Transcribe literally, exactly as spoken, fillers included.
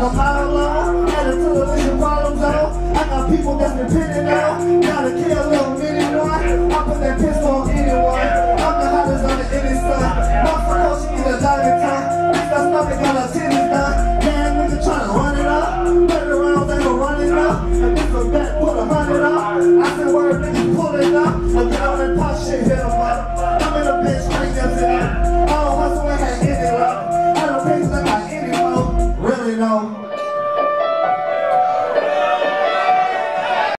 a mile long, had a television problem zone. I got people that's depending on, gotta kill them anyone. I put that pistol on anyone. I'm the hottest on the inner sun. My promotion is a diamond tongue. Bitch, my stomach got a ten